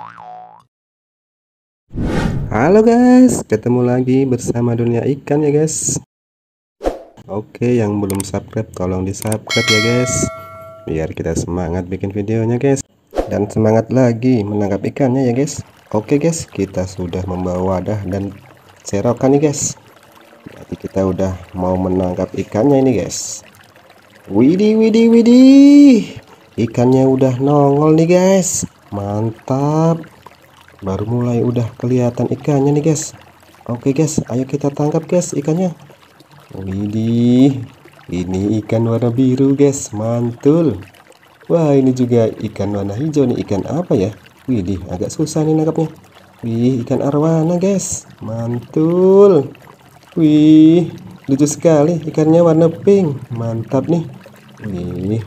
Halo guys, ketemu lagi bersama dunia ikan ya guys. Oke, yang belum subscribe tolong di subscribe ya guys, biar kita semangat bikin videonya guys, dan semangat lagi menangkap ikannya ya guys. Oke guys, kita sudah membawa wadah dan serokan nih guys. Berarti kita udah mau menangkap ikannya ini guys. Widih widih widih, ikannya udah nongol nih guys, mantap. Baru mulai udah kelihatan ikannya nih guys. Oke guys, ayo kita tangkap guys ikannya. Widih, ini ikan warna biru guys, mantul. Wah, ini juga ikan warna hijau nih. Ikan apa ya? Widih, agak susah nih nangkapnya. Wih, ikan arwana guys, mantul. Wih, lucu sekali, ikannya warna pink, mantap nih. Wih,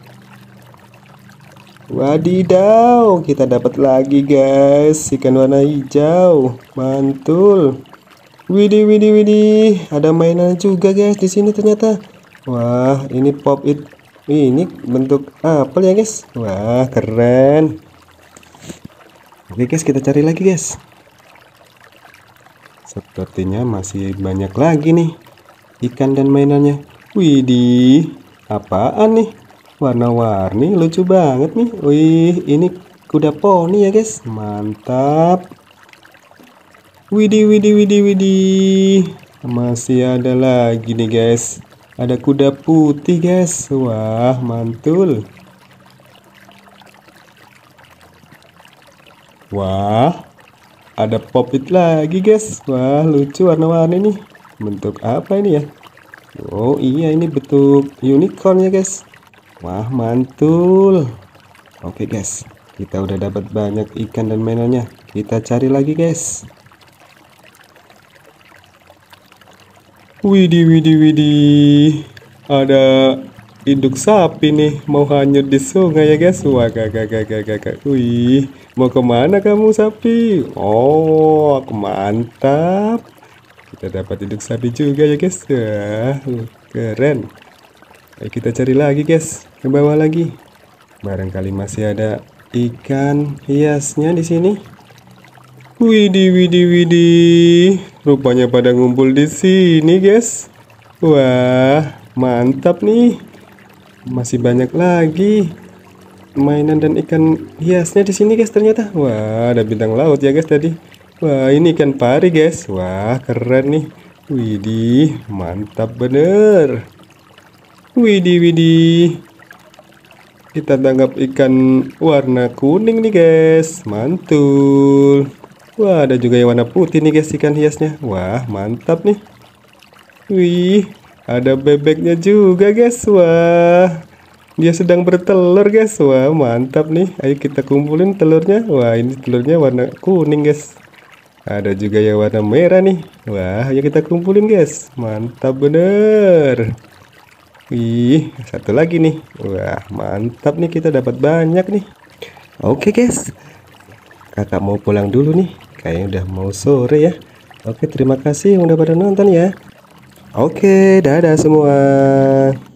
wadidaw, kita dapat lagi guys ikan warna hijau, mantul. Widih widih widih, ada mainan juga guys di sini ternyata. Wah, ini pop it, ini bentuk apel ya guys. Wah, keren. Oke guys, kita cari lagi guys. Sepertinya masih banyak lagi nih ikan dan mainannya. Widih, apaan nih? Warna-warni, lucu banget nih. Wih, ini kuda poni ya guys, mantap. Widih widih widih widih, masih ada lagi nih guys, ada kuda putih guys. Wah, mantul. Wah, ada pop it lagi guys. Wah, lucu warna-warni nih. Bentuk apa ini ya? Oh iya, ini bentuk unicorn ya guys. Wah, mantul. Oke guys, kita udah dapat banyak ikan dan mainannya. Kita cari lagi guys. Widih widih widih, ada induk sapi nih mau hanyut di sungai ya guys. Wah, gak. Wih, mau kemana kamu sapi? Oh, mantap. Kita dapat induk sapi juga ya guys. Wah, keren. Ayo kita cari lagi guys, ke bawah lagi. Barangkali masih ada ikan hiasnya di sini. Widih widih widih, rupanya pada ngumpul di sini guys. Wah, mantap nih. Masih banyak lagi mainan dan ikan hiasnya di sini guys ternyata. Wah, ada bintang laut ya guys tadi. Wah, ini ikan pari guys. Wah, keren nih. Widih, mantap bener. Widih widih, kita tangkap ikan warna kuning nih guys, mantul. Wah, ada juga yang warna putih nih guys ikan hiasnya. Wah, mantap nih. Wih, ada bebeknya juga guys. Wah, dia sedang bertelur guys. Wah, mantap nih. Ayo kita kumpulin telurnya. Wah, ini telurnya warna kuning guys. Ada juga yang warna merah nih. Wah, ayo kita kumpulin guys. Mantap bener. Wih, satu lagi nih. Wah, mantap nih, kita dapat banyak nih. Oke guys, kakak mau pulang dulu nih. Kayaknya udah mau sore ya. Oke, terima kasih yang udah pada nonton ya. Oke, dadah semua.